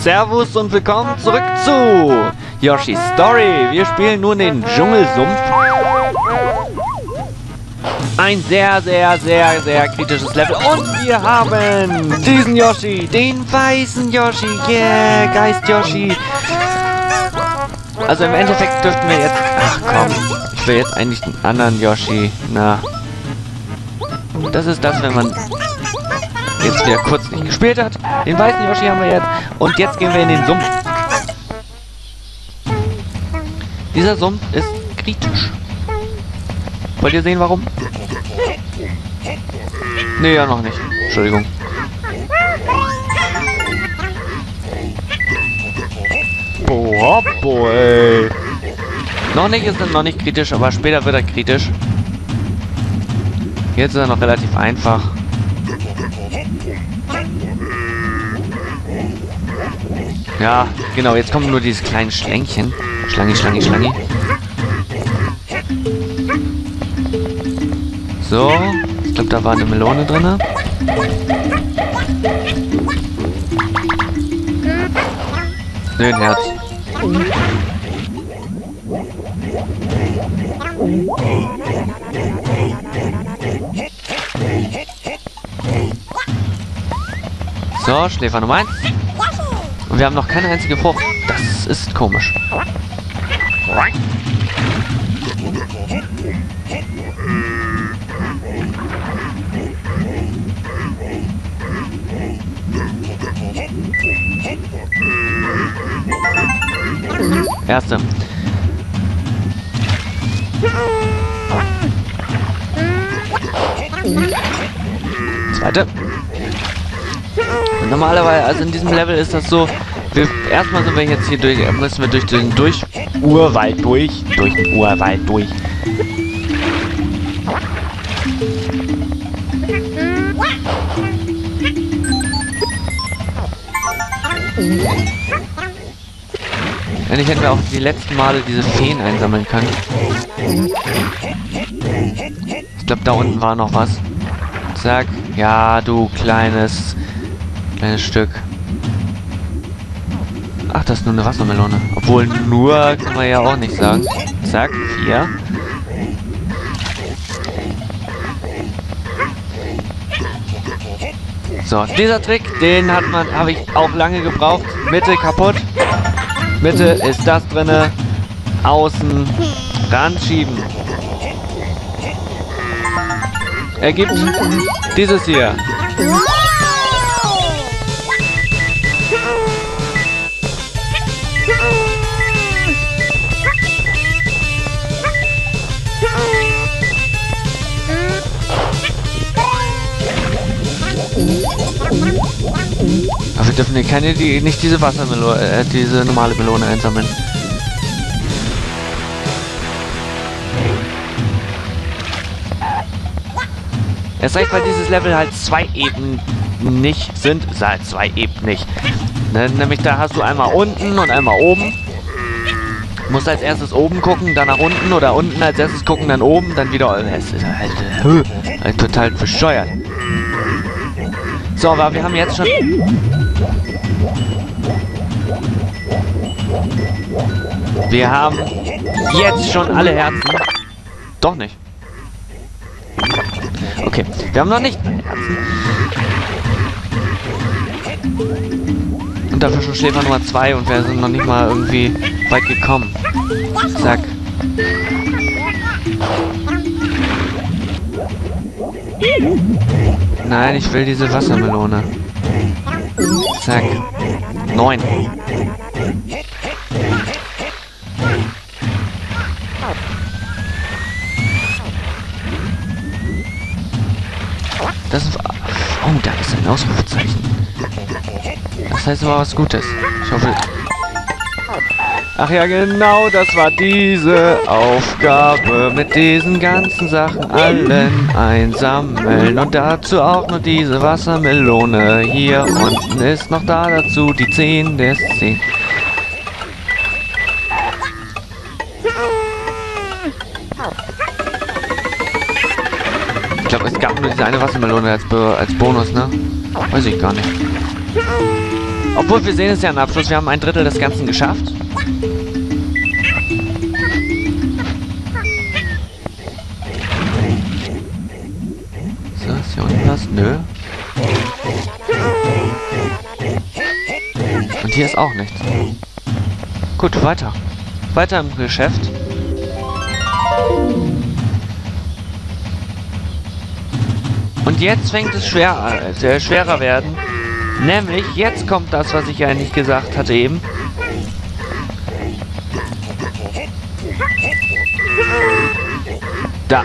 Servus und willkommen zurück zu Yoshi's Story. Wir spielen nun den Dschungelsumpf. Ein sehr kritisches Level. Und wir haben diesen Yoshi, den weißen Yoshi. Yeah, Geist Yoshi. Also im Endeffekt dürften wir jetzt... Ach komm, ich will jetzt eigentlich einen anderen Yoshi. Na. Das ist das, wenn man jetzt wieder kurz nicht gespielt hat. Den weißen Yoshi haben wir jetzt. Und jetzt gehen wir in den Sumpf. Dieser Sumpf ist kritisch. Wollt ihr sehen, warum? Nee, ja noch nicht. Entschuldigung. Boah, boy. Noch nicht ist er noch nicht kritisch, aber später wird er kritisch. Jetzt ist er noch relativ einfach. Ja, genau, jetzt kommen nur diese kleinen Schlängchen. Schlangi. So, ich glaube, da war eine Melone drin. Nö, ein Herz. So, Schläfer Nummer 1. Und wir haben noch keine einzige Frucht. Das ist komisch. Erste. Zweite. Und normalerweise, also in diesem Level ist das so, erstmal sind wir jetzt hier durch, müssen wir durch den Urwald durch. Endlich hätten wir auch die letzten Male diese Feen einsammeln können. Ich glaube, da unten war noch was. Zack. Ja, du kleines Stück. Ach, das ist nur eine Wassermelone. Obwohl nur kann man ja auch nicht sagen. Zack, 4. So, dieser Trick, den habe ich auch lange gebraucht. Mitte kaputt. Mitte ist das drinne. Außen ran schieben. Ergibt dieses hier. Aber wir dürfen nicht diese Wassermelone, diese normale Melone einsammeln. Erst recht, weil dieses Level halt 2 Ebenen nicht sind. Halt 2 Ebenen nicht. Nämlich da hast du einmal unten und einmal oben. Du musst als erstes oben gucken, dann nach unten oder unten als erstes gucken, dann oben, dann wieder. Es ist halt total bescheuert. So, aber wir haben jetzt schon... Wir haben jetzt schon alle Herzen. Doch nicht. Okay, wir haben noch nicht alle Herzen. Und dafür schon Schläfer Nummer 2 und wir sind noch nicht mal irgendwie weit gekommen. Zack. Nein, ich will diese Wassermelone. Zack. 9. Das ist... Oh, da ist ein Ausrufezeichen. Das heißt aber was Gutes. Ich hoffe... Ach ja, genau, das war diese Aufgabe. Mit diesen ganzen Sachen allen einsammeln. Und dazu auch noch diese Wassermelone. Hier unten ist noch da dazu die 10 der 10. Ich glaube, es gab nur diese eine Wassermelone als Bonus, ne? Weiß ich gar nicht. Obwohl, wir sehen es ja am Abschluss. Wir haben 1/3 des Ganzen geschafft. So, ist hier unten was? Nö. Und hier ist auch nichts. Gut, weiter. Weiter im Geschäft. Und jetzt fängt es schwerer werden. Nämlich, jetzt kommt das, was ich eigentlich gesagt hatte eben. Da.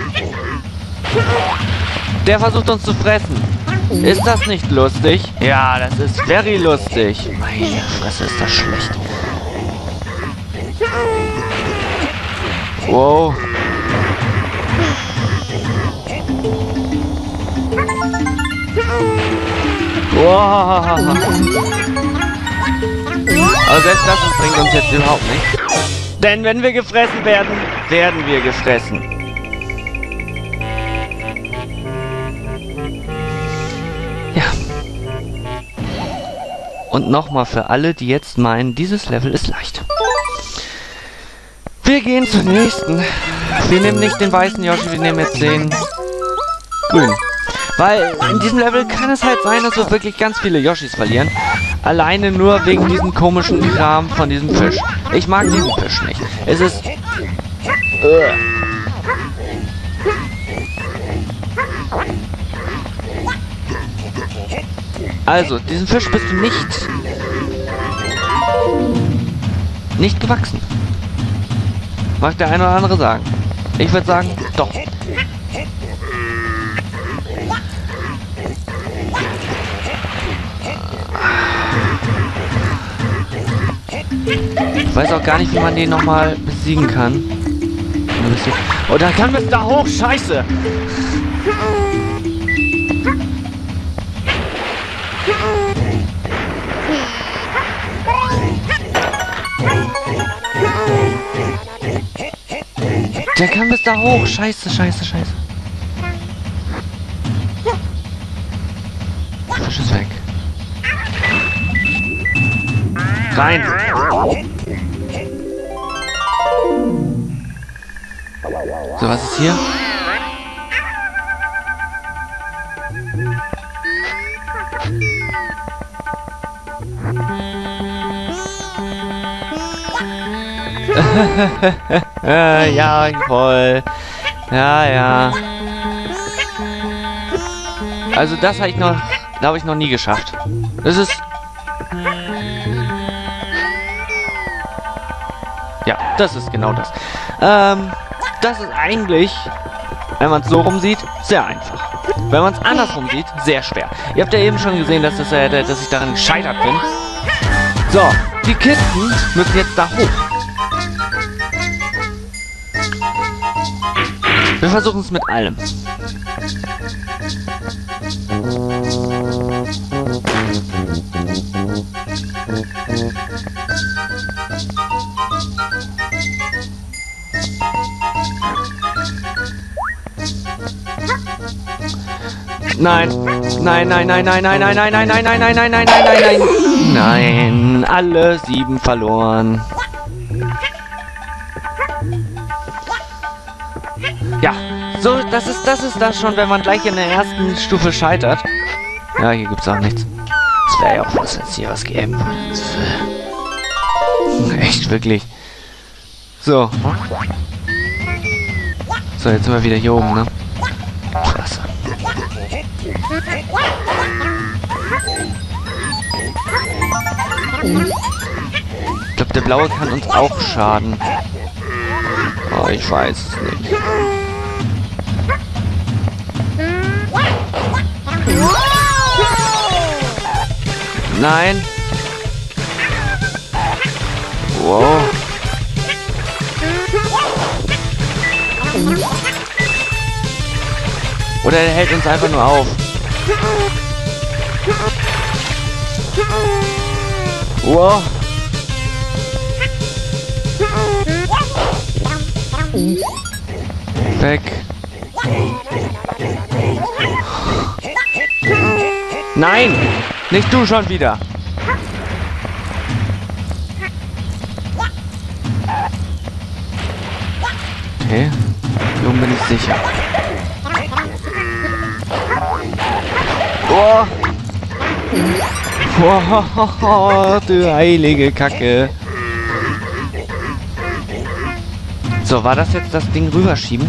Der versucht uns zu fressen. Ist das nicht lustig? Ja, das ist very lustig. Meine Fresse, ist das schlecht. Wow. Wow. Aber selbst das bringt uns jetzt überhaupt nichts. Denn wenn wir gefressen werden, werden wir gefressen. Ja. Und nochmal für alle, die jetzt meinen, dieses Level ist leicht. Wir gehen zum nächsten. Wir nehmen nicht den weißen Yoshi, wir nehmen jetzt den grünen. Weil in diesem Level kann es halt sein, dass wir wirklich ganz viele Yoshis verlieren. Alleine nur wegen diesem komischen Kram von diesem Fisch. Ich mag diesen Fisch nicht. Es ist... Also, diesen Fisch bist du nicht gewachsen. Mag der eine oder andere sagen. Ich würde sagen, doch. Ich weiß auch gar nicht, wie man den nochmal besiegen kann. Oh, da kann es da hoch. Scheiße. Der kann bis da hoch. Scheiße, scheiße, scheiße. Der Fisch ist weg. Rein. So, was ist hier? Ja, voll. Ja, ja. Also das habe ich noch, glaube ich, noch nie geschafft. Das ist... Ja, das ist genau das. Das ist eigentlich, wenn man es so rum sieht, sehr einfach. Wenn man es andersrum sieht, sehr schwer. Ihr habt ja eben schon gesehen, dass ich daran gescheitert bin. So, die Kisten müssen jetzt da hoch. Wir versuchen es mit allem. Nein. Nein, nein, nein, nein, nein, nein, nein, nein, nein, nein, nein, nein, nein, nein, nein, nein. Nein, alle 7 verloren. Ja, so, das ist das schon, wenn man gleich in der ersten Stufe scheitert. Ja, hier gibt's auch nichts. Es wäre ja auch was, wenn es hier was gäbe. Echt, wirklich. So. So, jetzt sind wir wieder hier oben, ne? Klasse. Ich glaube, der Blaue kann uns auch schaden. Oh, ich weiß es nicht. Nein. Wow. Oder er hält uns einfach nur auf. Wow. Weg. Nein! Nicht du schon wieder! Okay. Hier oben bin ich sicher. Oh! Oh, du heilige Kacke. So, war das jetzt das Ding rüberschieben?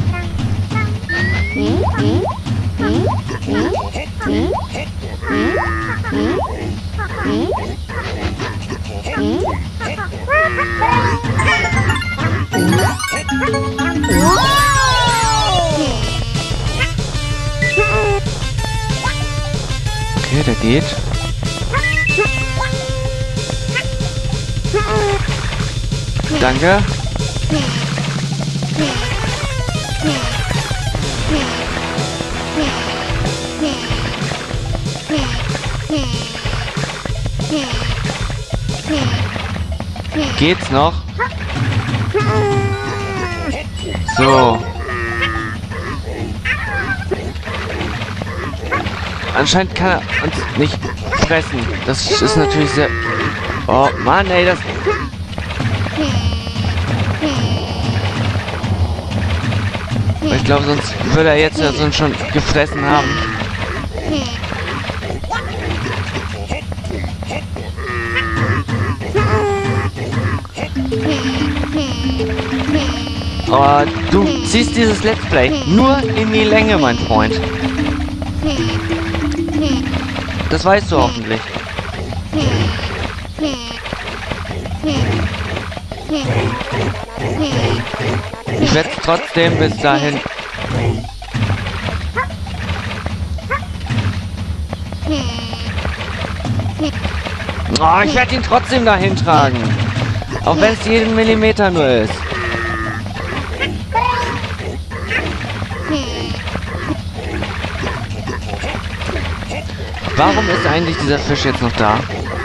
Okay, der geht. Danke. Geht's noch? So. Anscheinend kann er uns nicht fressen. Das ist natürlich sehr... Oh Mann, ey, das... Ich glaube, sonst würde er jetzt ja sonst schon gefressen haben. Oh, du ziehst dieses Let's Play nur in die Länge, mein Freund. Das weißt du hoffentlich. Ich werde trotzdem bis dahin... Oh, ich werde ihn trotzdem dahin tragen. Auch wenn es jeden Millimeter nur ist. Warum ist eigentlich dieser Fisch jetzt noch da?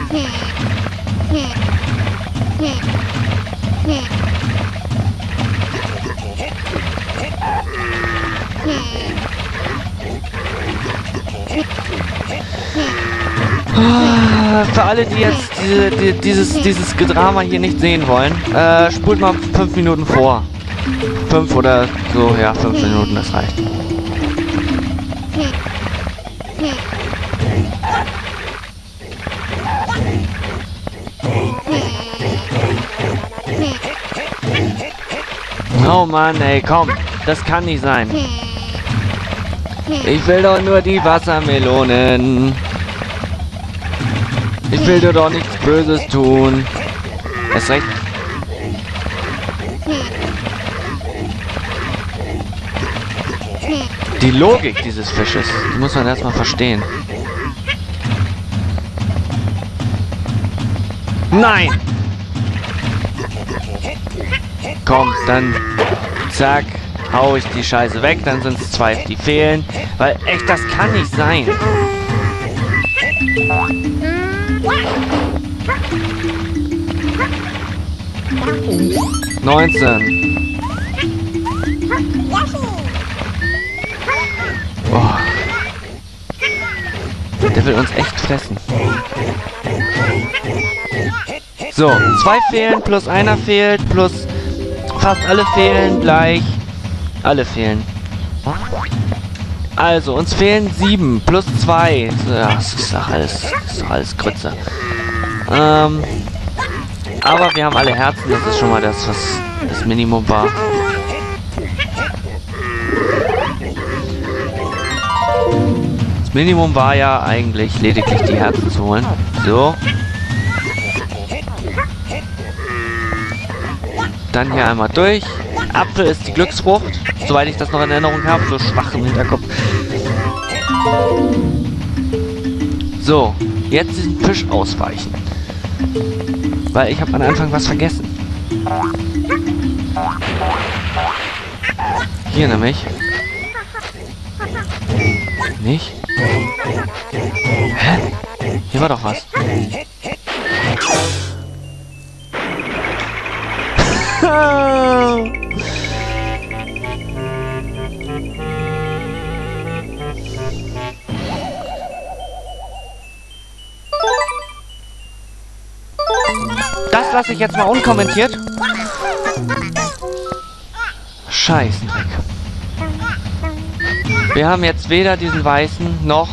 Für alle, die jetzt dieses Gedrama hier nicht sehen wollen, spult mal 5 Minuten vor. 5 oder so, ja, 5 Minuten, das reicht. Oh Mann, ey, komm, das kann nicht sein. Ich will doch nur die Wassermelonen. Ich will dir doch nichts Böses tun. Erst recht. Die Logik dieses Fisches, die muss man erstmal verstehen. Nein! Komm, dann zack, hau ich die Scheiße weg, dann sind es 2, die fehlen. Weil echt, das kann nicht sein. $19. Oh. Der will uns echt fressen. So, 2 fehlen, plus einer fehlt, plus fast alle fehlen, gleich alle fehlen. Also, uns fehlen 7, plus 2. Ja, das ist doch alles Grütze. Aber wir haben alle Herzen, das ist schon mal das, was das Minimum war. Das Minimum war ja eigentlich lediglich die Herzen zu holen. So. Dann hier einmal durch. Apfel ist die Glücksfrucht, soweit ich das noch in Erinnerung habe, so schwach im Hinterkopf. So, jetzt diesen Fisch ausweichen. Weil ich habe am Anfang was vergessen. Hier nämlich. Nicht? Hä? Hier war doch was. Das lasse ich jetzt mal unkommentiert. Scheißdreck. Wir haben jetzt weder diesen weißen noch...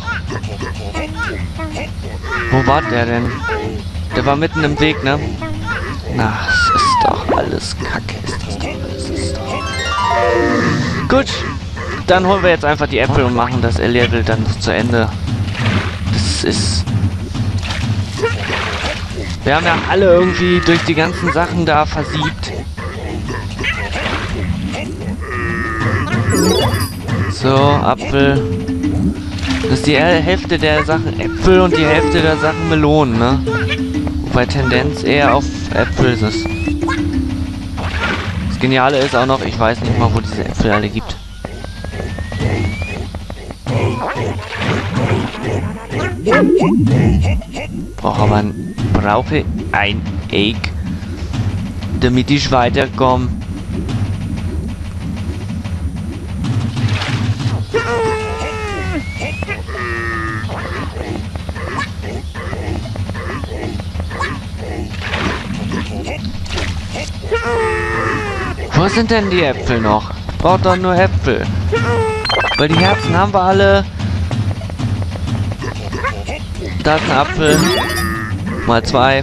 Wo war der denn? Der war mitten im Weg, ne? Na, es ist doch alles Kacke. Ist doch. Gut. Dann holen wir jetzt einfach die Äpfel und machen das Level dann zu Ende. Das ist... Wir haben ja alle irgendwie durch die ganzen Sachen da versiebt. So, Apfel. Das ist die Hälfte der Sachen Äpfel und die Hälfte der Sachen Melonen, ne? Wobei Tendenz eher auf Äpfel ist. Das Geniale ist auch noch, ich weiß nicht mal, wo diese Äpfel alle gibt. Brauche ein Egg, damit ich weiterkomme. Wo sind denn die Äpfel noch? Braucht doch nur Äpfel. Weil die Herzen haben wir alle. Da ist ein Apfel. Mal 2.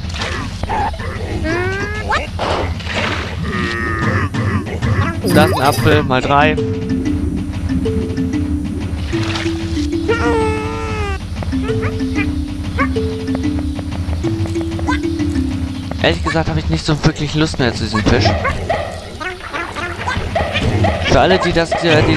Da ist ein Apfel. Mal 3. Ehrlich gesagt habe ich nicht so wirklich Lust mehr zu diesem Fisch. Für alle, die das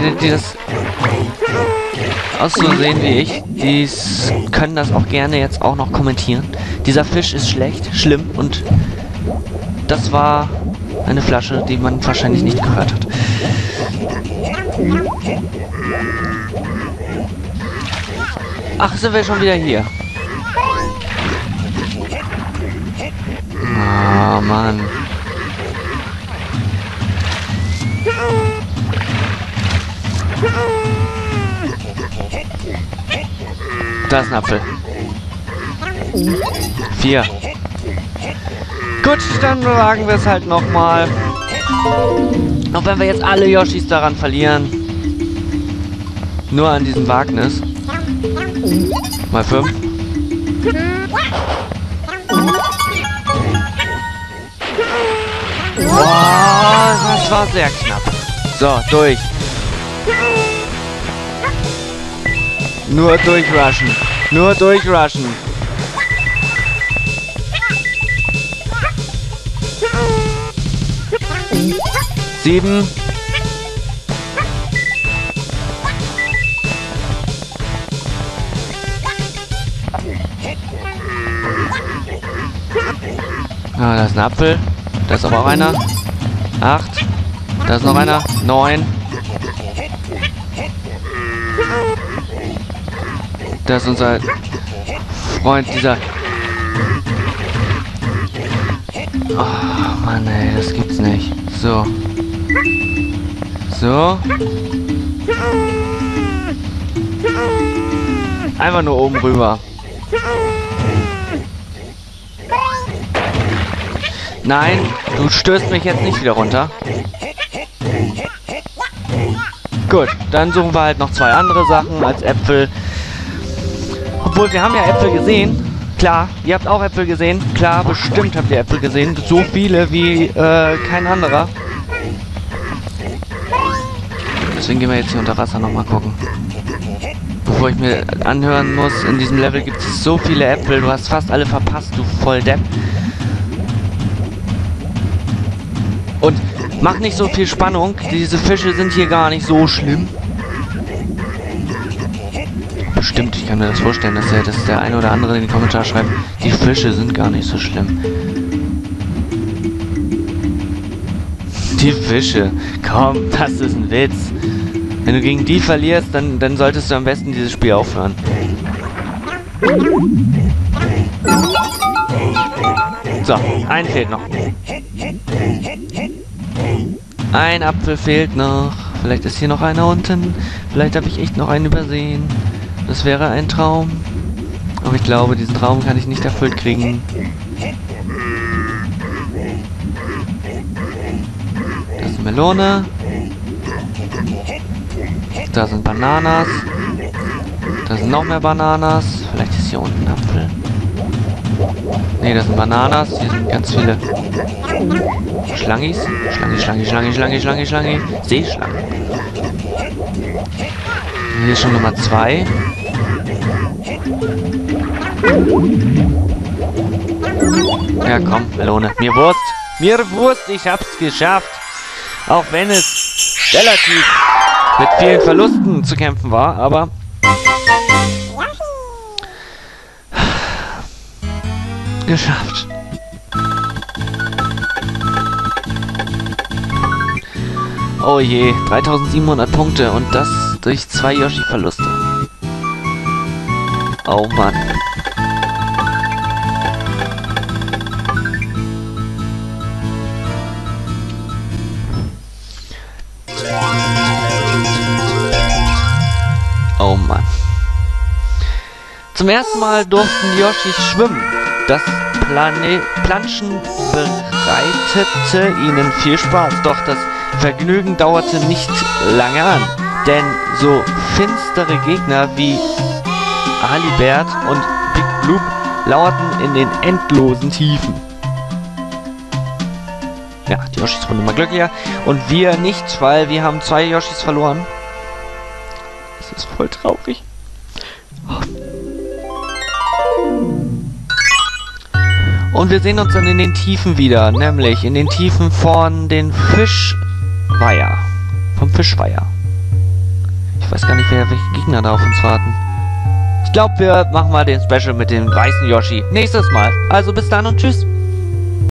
auch so sehen wie ich, die können das auch gerne jetzt auch noch kommentieren. Dieser Fisch ist schlecht, schlimm und das war eine Flasche, die man wahrscheinlich nicht gehört hat. Ach, sind wir schon wieder hier? Oh, Mann. Da ist ein Apfel. 4. Gut, dann wagen wir es halt nochmal. Auch wenn wir jetzt alle Yoshis daran verlieren. Nur an diesem Wagnis. Mal 5. Boah, das war sehr knapp. So, durch. Nur durchrushen. Nur durchrushen. Sieben. Ah, da ist ein Apfel. Da ist aber auch einer. 8. Da ist noch einer. 9. Das ist unser Freund, dieser... Oh, Mann, ey, das gibt's nicht. So. So. Einfach nur oben rüber. Nein, du stößt mich jetzt nicht wieder runter. Gut, dann suchen wir halt noch 2 andere Sachen als Äpfel. Obwohl, wir haben ja Äpfel gesehen. Klar, ihr habt auch Äpfel gesehen. Klar, bestimmt habt ihr Äpfel gesehen. So viele wie kein anderer. Deswegen gehen wir jetzt hier unter Wasser nochmal gucken. Bevor ich mir anhören muss, in diesem Level gibt es so viele Äpfel. Du hast fast alle verpasst, du Volldepp. Und mach nicht so viel Spannung. Diese Fische sind hier gar nicht so schlimm. Bestimmt, ich kann mir das vorstellen, dass der eine oder andere in die Kommentare schreibt, die Fische sind gar nicht so schlimm. Die Fische, komm, das ist ein Witz. Wenn du gegen die verlierst, dann solltest du am besten dieses Spiel aufhören. So, ein fehlt noch. Ein Apfel fehlt noch. Vielleicht ist hier noch einer unten. Vielleicht habe ich echt noch einen übersehen. Das wäre ein Traum. Aber ich glaube, diesen Traum kann ich nicht erfüllt kriegen. Das ist eine Melone. Da sind Bananas. Da sind noch mehr Bananas. Vielleicht ist hier unten ein Apfel. Ne, das sind Bananas. Hier sind ganz viele Schlangis. Schlangi. Seeschlangen. Hier ist schon Nummer 2. Ja, komm, Melone. Mir Wurst, ich hab's geschafft. Auch wenn es relativ mit vielen Verlusten zu kämpfen war, aber geschafft. Oh je, 3700 Punkte und das durch 2 Yoshi-Verluste. Oh Mann. Oh Mann. Zum ersten Mal durften die Yoshis schwimmen. Das Planschen bereitete ihnen viel Spaß, doch das Vergnügen dauerte nicht lange an, denn so finstere Gegner wie Alibert und Big Bloop lauerten in den endlosen Tiefen. Ja, die Yoshis wurden immer glücklicher und wir nicht, weil wir haben 2 Yoshis verloren. Das ist voll traurig. Und wir sehen uns dann in den Tiefen wieder, nämlich in den Tiefen von den Fischweiher. Vom Fischweiher. Ich weiß gar nicht, welche Gegner da auf uns warten. Ich glaube, wir machen mal den Special mit dem weißen Yoshi nächstes Mal. Also bis dann und tschüss.